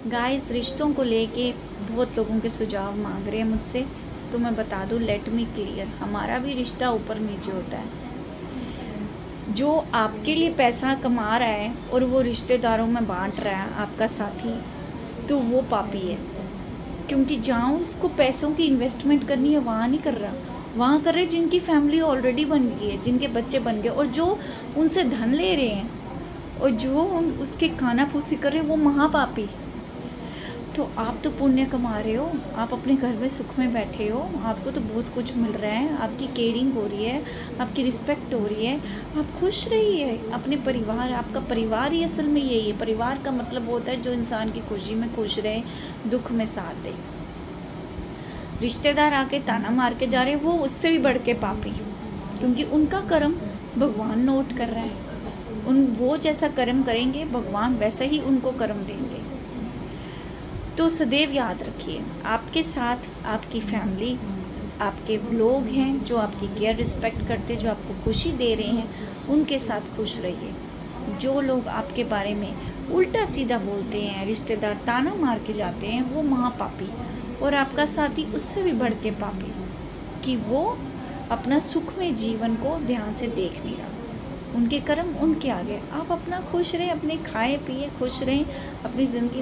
Guys, रिश्तों को लेके बहुत लोगों के सुझाव मांग रहे हैं मुझसे, तो मैं बता दूं, लेट मी क्लियर, हमारा भी रिश्ता ऊपर नीचे होता है। जो आपके लिए पैसा कमा रहा है और वो रिश्तेदारों में बांट रहा है, आपका साथी, तो वो पापी है। क्योंकि जहाँ उसको पैसों की इन्वेस्टमेंट करनी है वहाँ नहीं कर रहा, वहाँ कर रहे जिनकी फैमिली ऑलरेडी बन गई है, जिनके बच्चे बन गए, और जो उनसे धन ले रहे हैं और जो उसके खाना फूसी कर रहे हैं, वो महापापी। तो आप तो पुण्य कमा रहे हो, आप अपने घर में सुख में बैठे हो, आपको तो बहुत कुछ मिल रहा है, आपकी केयरिंग हो रही है, आपकी रिस्पेक्ट हो रही है, आप खुश रहिए। अपने परिवार, आपका परिवार ही असल में यही है। परिवार का मतलब होता है जो इंसान की खुशी में खुश रहे, दुख में साथ दे। रिश्तेदार आके ताना मार के जा रहे, वो उससे भी बढ़ के पापी, क्योंकि उनका कर्म भगवान नोट कर रहा है। वो जैसा कर्म करेंगे, भगवान वैसा ही उनको कर्म देंगे। तो सदैव याद रखिए, आपके साथ आपकी फैमिली, आपके लोग हैं जो आपकी केयर रिस्पेक्ट करते, जो आपको खुशी दे रहे हैं, उनके साथ खुश रहिए। जो लोग आपके बारे में उल्टा सीधा बोलते हैं, रिश्तेदार ताना मार के जाते हैं, वो महापापी, और आपका साथी उससे भी बढ़ के पापी, कि वो अपना सुखमय जीवन को ध्यान से देख नहीं रहा। उनके कर्म उनके आगे, आप अपना खुश रहें, अपने खाए पिए खुश रहें, अपनी ज़िंदगी